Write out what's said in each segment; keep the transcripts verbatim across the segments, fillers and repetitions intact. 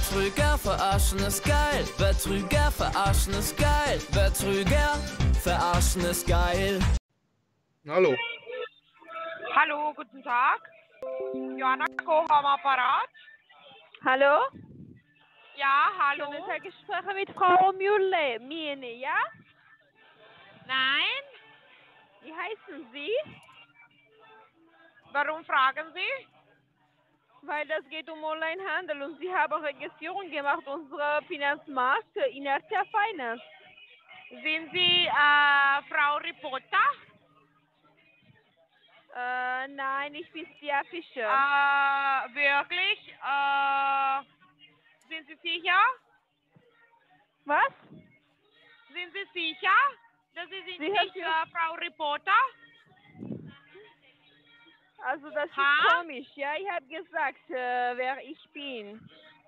Betrüger verarschen ist geil. Betrüger verarschen ist geil. Betrüger verarschen ist geil. Hallo. Hallo, guten Tag. Joanna Koch am Apparat. Hallo? Ja, hallo. Schönen Tag, ich spreche mit Frau Müller, Miene, ja? Nein? Wie heißen Sie? Warum fragen Sie? Weil das geht um Onlinehandel und Sie haben Registrierung gemacht, unsere Finanzmarkt, Inertia Finance. Sind Sie äh, Frau Reporter? Äh, nein, ich bin Stia Fischer. Äh, wirklich? Äh, sind Sie sicher? Was? Sind Sie sicher, dass Sie sind Sie nicht haben- äh, Frau Reporter? Also das Ha? ist komisch, ja? Ich habe gesagt, äh, wer ich bin.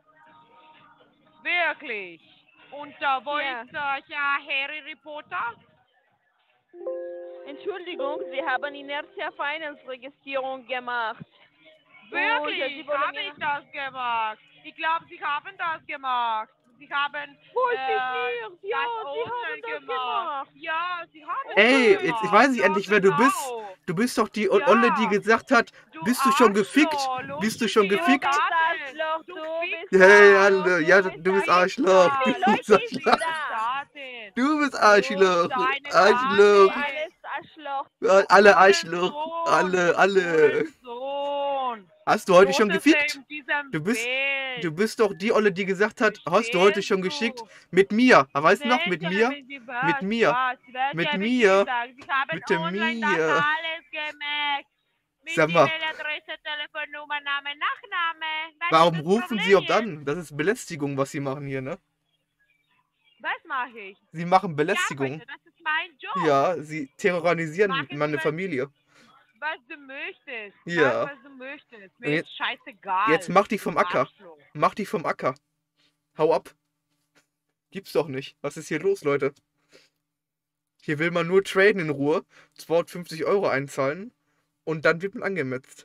Wirklich? Und äh, wo Ja. ist äh, Herr Harry Reporter? Entschuldigung, Sie haben Inertia Finance Registrierung gemacht. Und, äh, Wirklich? Sie wollen Habe Ihre- ich das gemacht? Ich glaube, Sie haben das gemacht. Sie haben Weiß äh, ich nicht. Ja, das Sie haben online das gemacht. gemacht. Ja, Sie haben Ey, das jetzt gemacht. weiß ich Ja, endlich, wer du bist. genau. Du bist doch die Ja. Olle, die gesagt hat, Du bist du schon gefickt? Arschloch, Bist du lustige schon gefickt? Arschloch, Du du Fick- bist Hey, Arschloch, alle, ja, bist du bist Arschloch. Arschloch. Wie Du viele bist Leute sind Arschloch. da? Du bist Arschloch. deine Arschloch. Dame. Alles Arschloch. Ja, alle Arschloch. Hurensohn, Alle, alle. Hurensohn. Hast du heute schon Loseste gefickt? in diesem Du bist, Welt. du bist doch die Olle, die gesagt hat, hast du heute Verstehst schon du? geschickt? Mit mir. Weißt du noch? Mit Welche mir? haben Sie was? Mit mir. Was? Welche Mit haben Sie mir. gesagt? Sie haben Bitte online mir. das alles gemacht. Mit Sag mal. E-Mail-Adresse, Telefonnummer, Name, Nachname. Was Warum ist das rufen Problem Sie ob jetzt? dann? Das ist Belästigung, was Sie machen hier, ne? Was mache ich? Sie machen Ich Belästigung. arbeite, das ist mein Job. Ja, Sie terrorisieren Machen Sie meine was- Familie. Was du möchtest. Ja. Mach, was du möchtest. Und Mir jetzt- ist scheißegal. Jetzt mach dich vom du Acker. Arschloch. Mach dich vom Acker. Hau ab. Gibt's doch nicht. Was ist hier los, Leute? Hier will man nur traden in Ruhe, zweihundertfünfzig Euro einzahlen und dann wird man angemetzt.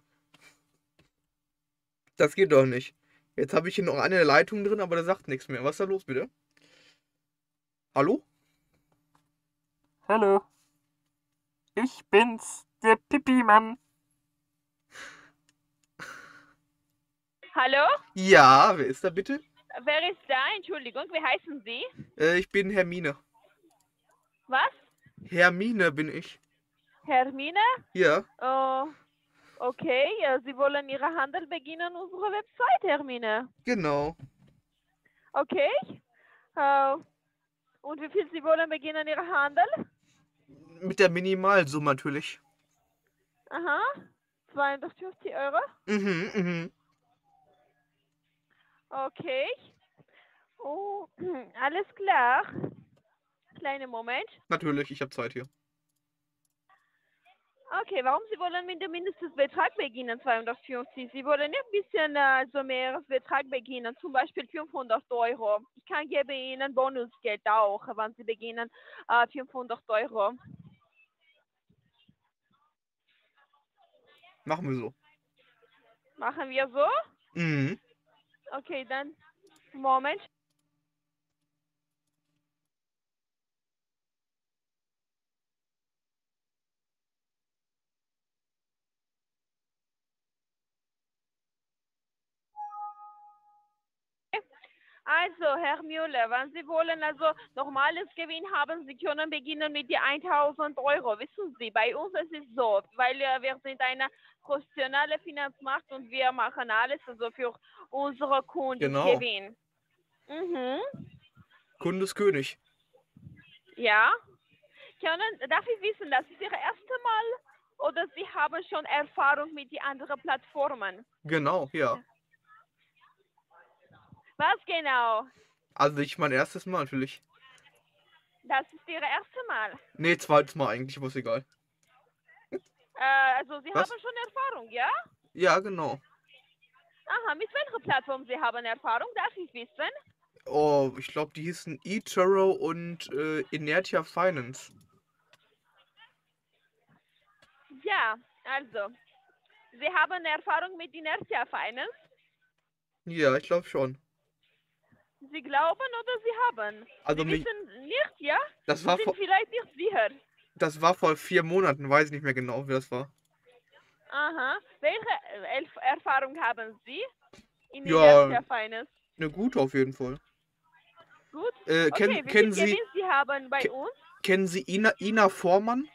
Das geht doch nicht. Jetzt habe ich hier noch eine Leitung drin, aber der sagt nichts mehr. Was ist da los, bitte? Hallo? Hallo. Ich bin's, der Pipi-Mann. Hallo? Ja, wer ist da bitte? Wer ist da? Entschuldigung, wie heißen Sie? Äh, ich bin Hermine. Was? Hermine bin ich. Hermine? Ja. Oh, okay, ja, Sie wollen Ihren Handel beginnen, unsere Website, Hermine. Genau. Okay. Äh, und wie viel Sie wollen beginnen, Ihren Handel? Mit der Minimalsumme natürlich. Aha. zweihundertfünfzig Euro. Mhm, mhm. Okay. Oh, alles klar. Kleinen Moment. Natürlich, ich habe Zeit hier. Okay, warum Sie wollen mit dem Mindestbetrag beginnen, zweihundertfünfzig? Sie wollen ja ein bisschen äh, so mehr Betrag beginnen, zum Beispiel fünfhundert Euro. Ich kann gebe Ihnen Bonusgeld auch, wenn Sie beginnen, äh, fünfhundert Euro. Machen wir so. Machen wir so? Mhm. Okay, dann Moment. Also, Herr Müller, wenn Sie wollen, also normales Gewinn haben, Sie können beginnen mit die tausend Euro. Wissen Sie, bei uns ist es so, weil äh, wir sind eine professionelle Finanzmarkt und wir machen alles also für unsere Kunden Genau. Gewinn. Mhm. Kunde ist König. Ja. Können, darf ich wissen, das ist Ihr erstes Mal oder Sie haben schon Erfahrung mit den anderen Plattformen? Genau, ja. Was genau? Also ich mein erstes Mal natürlich. Das ist Ihr erstes Mal. Nee, zweites Mal eigentlich, aber ist egal. Äh, also Sie Was? haben schon Erfahrung, ja? Ja, genau. Aha, mit welcher Plattform Sie haben Erfahrung, darf ich wissen? Oh, ich glaube, die hießen eToro und äh, Inertia Finance. Ja, also, Sie haben Erfahrung mit Inertia Finance? Ja, ich glaube schon. Sie glauben oder Sie haben? Also Sie mich, wissen nicht, ja? das Sie war sind vor, vielleicht nicht sicher. das war vor vier Monaten, weiß ich nicht mehr genau, wie das war. Aha. Welche äh, Elf- Erfahrung haben Sie in Ja, Inertia Finance? eine gute auf jeden Fall. Gut. Äh, kennen, Okay, wie kennen viel Sie, Gewinn Sie haben bei ke- uns? kennen Sie Ina, Ina Vormann?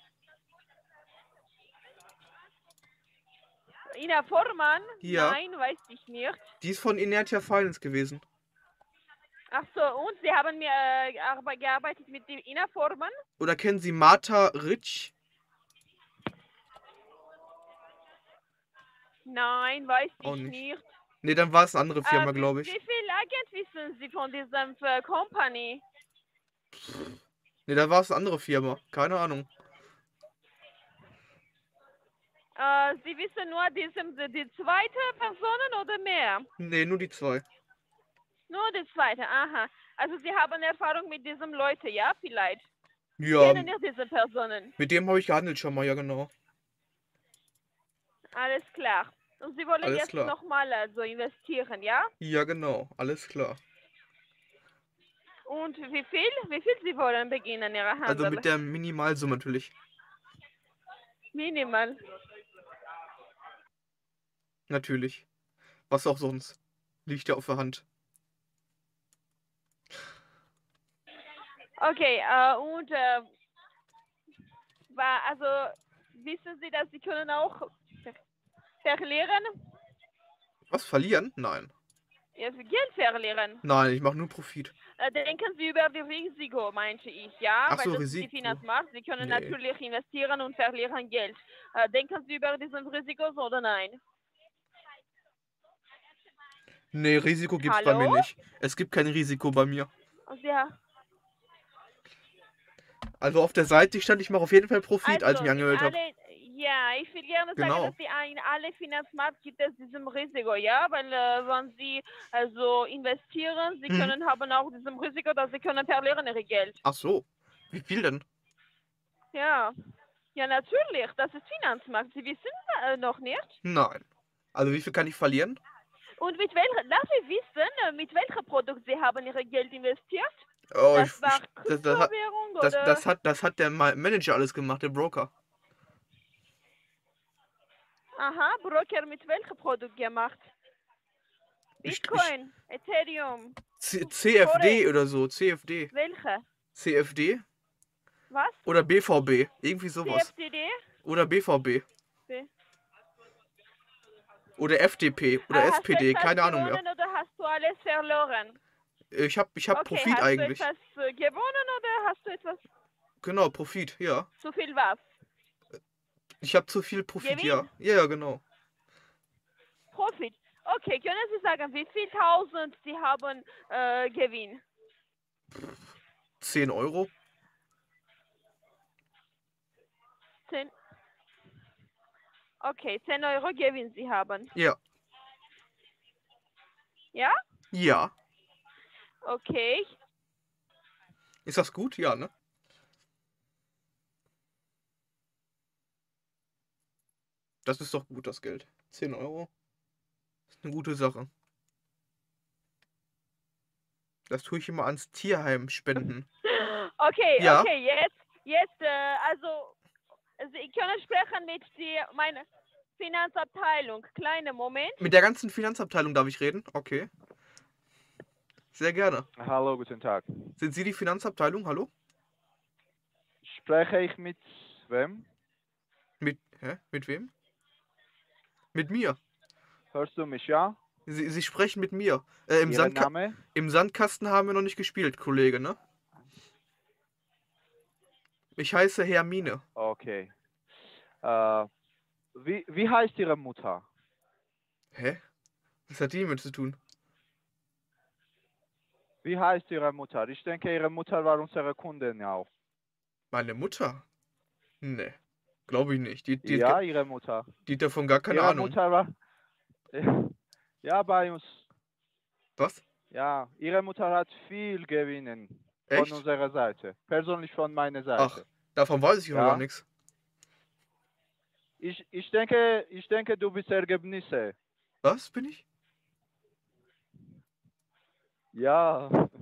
Ina Vormann? Ja. Nein, weiß ich nicht. Die ist von Inertia Finance gewesen. Ach so, und Sie haben mir äh, arbe- gearbeitet mit dem Ina Vormann? Oder kennen Sie Martha Ritsch? Nein, weiß Auch ich nicht. nicht. Ne, dann war es eine andere Firma, Äh, wie, glaube ich. wie viel Agent wissen Sie von diesem äh, Company? Ne, da war es eine andere Firma. Keine Ahnung. Äh, Sie wissen nur diesem, die, die zweite Person oder mehr? Ne, nur die zwei. Nur die zweite, aha. Also Sie haben Erfahrung mit diesen Leuten, ja, vielleicht? Ja, Kennen nicht diese Personen. mit dem habe ich gehandelt schon mal, ja genau. Alles klar. Und Sie wollen Alles jetzt klar. nochmal also investieren, ja? Ja, genau. Alles klar. Und wie viel? Wie viel Sie wollen beginnen, Ihre Handel? Also mit der Minimalsumme natürlich. Minimal. Natürlich. Was auch sonst. Liegt ja auf der Hand. Okay, äh, und äh, war, also wissen Sie, dass Sie können auch ver- verlieren? Was, verlieren? Nein. Ja, Geld verlieren. Nein, ich mache nur Profit. Äh, denken Sie über das Risiko, meinte ich, ja? Ach so, Weil das ist die Risiko. Finanzmarkt. Sie können Nee. natürlich investieren und verlieren Geld. Äh, denken Sie über dieses Risiko oder nein? Nee, Risiko gibt's bei mir Hallo? nicht. Es gibt kein Risiko bei mir. Also, ja. Also auf der Seite stand, ich mache auf jeden Fall Profit, als ich Also, mich in angemeldet habe. alle, ja, ich will gerne sagen, Genau. dass die, in alle Finanzmarkt gibt es diesem Risiko, ja, weil äh, wenn Sie also investieren, Sie Mhm. können haben auch diesem Risiko, dass Sie können verlieren Ihr Geld. Ach so. Wie viel denn? Ja, ja natürlich, das ist Finanzmarkt. Sie wissen äh, noch nicht. Nein. Also wie viel kann ich verlieren? Und mit welchem, darf ich wissen, äh, mit welchem Produkt Sie haben Ihr Geld investiert? Oh, Das ich, war ich, das, das, hat, Kryptowährung das, oder? das, hat, das hat der Ma- Manager alles gemacht, der Broker. Aha, Broker mit welchem Produkt gemacht? Ich, ich, Bitcoin, Ethereum, C- CFD oder so, C F D. welche? C F D Was? oder B V B, irgendwie sowas. C F D D? Oder B V B. B. Oder F D P oder Äh, S hast du P D, etwas keine Ahnung mehr. gewonnen oder hast du alles verloren? Ich hab, ich hab Okay, Profit hast eigentlich. du etwas äh, gewonnen oder hast du etwas Genau, Profit, ja. zu viel was? Ich hab zu viel Profit, Gewinn? ja. Ja, ja, genau. Profit. Okay, können Sie sagen, wie viel tausend Sie haben äh, Gewinn? zehn Euro? zehn. Okay, zehn Euro Gewinn Sie haben. Ja. Ja? Ja. Okay. Ist das gut? Ja, ne? Das ist doch gut, das Geld. zehn Euro. Ist eine gute Sache. Das tue ich immer ans Tierheim spenden. Okay, Ja. okay, jetzt, jetzt, äh, also, Sie können sprechen mit die, meiner Finanzabteilung. Kleiner Moment. Mit der ganzen Finanzabteilung darf ich reden? Okay. Sehr gerne. Hallo, guten Tag. Sind Sie die Finanzabteilung? Hallo? Spreche ich mit wem? Mit, hä? Mit wem? Mit mir. Hörst du mich, ja? Sie, Sie sprechen mit mir. Äh, im, Ihr Sandka Name? Im Sandkasten haben wir noch nicht gespielt, Kollege, ne? Ich heiße Hermine. Okay. Äh, wie, wie heißt Ihre Mutter? Hä? Was hat die mit zu tun? Wie heißt Ihre Mutter? Ich denke, Ihre Mutter war unsere Kundin auch. Meine Mutter? Ne. Glaube ich nicht. Die, die, Ja, hat, Ihre Mutter. die hat davon gar keine Ihre Ahnung. Mutter war... Ja, bei uns. Was? Ja, Ihre Mutter hat viel gewinnen. Von Echt? unserer Seite. Persönlich von meiner Seite. Ach, davon weiß ich noch Ja. gar nichts. Ich, ich denke, ich denke, du bist Ergebnisse. Was bin ich? Ja.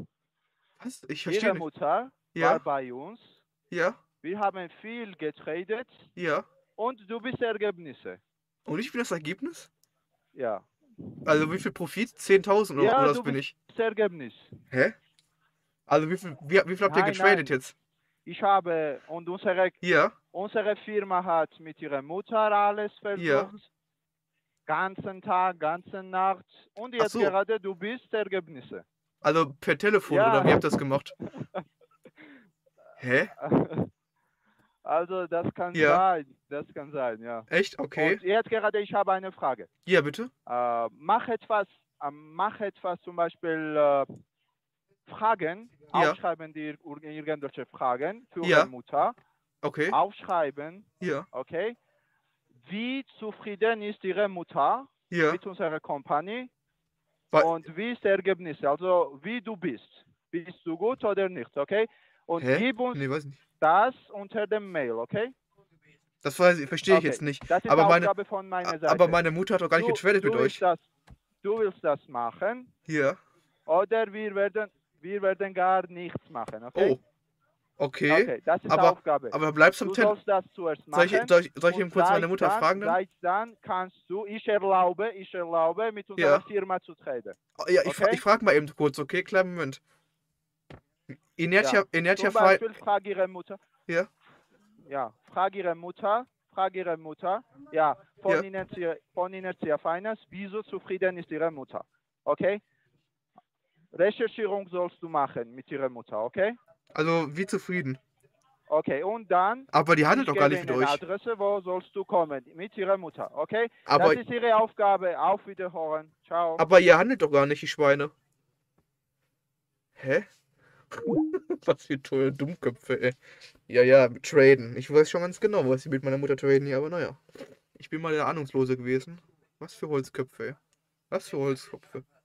Was? Ich verstehe Ihre nicht. Mutter war Ja, bei uns. ja, Wir haben viel getradet ja. und du bist Ergebnisse. Und ich bin das Ergebnis? Ja. Also wie viel Profit? zehntausend oder, Ja, oder was du bin bist ich? das Ergebnis. Hä? Also wie viel, wie, wie viel habt ihr Nein, getradet nein. jetzt? Ich habe und unsere, Ja, unsere Firma hat mit ihrer Mutter alles Ja. versucht. Ganzen Tag, ganze Nacht. Und Ach jetzt so. gerade du bist Ergebnisse. also per Telefon Ja. oder wie habt ihr das gemacht? Hä? Also das kann Ja. sein, das kann sein, ja. Echt? Okay. Und jetzt gerade, ich habe eine Frage. Ja, bitte? Äh, mach etwas, äh, mach etwas zum Beispiel äh, Fragen, Ja. aufschreiben dir ir- irgendwelche Fragen für Ja. ihre Mutter, Okay. aufschreiben, Ja, okay? Wie zufrieden ist ihre Mutter ja. mit unserer Company Wa- und wie ist das Ergebnis? Also wie du bist. Bist du gut oder nicht, okay? Und Hä? gib uns Nee, weiß nicht. das unter dem Mail, okay? Das weiß ich, verstehe ich Okay, jetzt nicht. Das ist Aber meine, Aufgabe von meiner Seite. aber meine Mutter hat doch gar nicht du, getradet du mit willst euch. Das, du willst das machen Ja. oder wir werden, wir werden gar nichts machen, okay? Oh. Okay. Okay, das ist aber- Aufgabe. Aber bleibst du am Du Telefon? sollst das zuerst Soll machen. ich, soll ich, soll ich und eben kurz meine seit Mutter dann, fragen dann? Seit dann kannst du, ich erlaube, ich erlaube, mit unserer Ja. Firma zu traden. Oh, Ja, ich, fra okay? ich frage mal eben kurz, okay? Kleinen Moment. Inertia, Inertia Zum Fi- Beispiel, frag ihre Mutter. Ja. Ja, frag ihre Mutter, frag ihre Mutter, ja, von, Ja. Inertia, von Inertia Finance, wieso zufrieden ist ihre Mutter, okay? Recherchierung sollst du machen mit ihrer Mutter, okay? Also, wie zufrieden. Okay, und dann, Aber die handelt ich doch gar gebe nicht mit Ihnen euch. Adresse, wo sollst du kommen, mit ihrer Mutter, okay? Aber, das ist ihre Aufgabe, auf Wiederhören, ciao. aber ihr handelt doch gar nicht, die Schweine. Hä? Was für tolle Dummköpfe, ey. Ja, ja, traden. Ich weiß schon ganz genau, was sie mit meiner Mutter traden hier, aber naja. Ich bin mal der Ahnungslose gewesen. Was für Holzköpfe, ey. Was für Holzköpfe.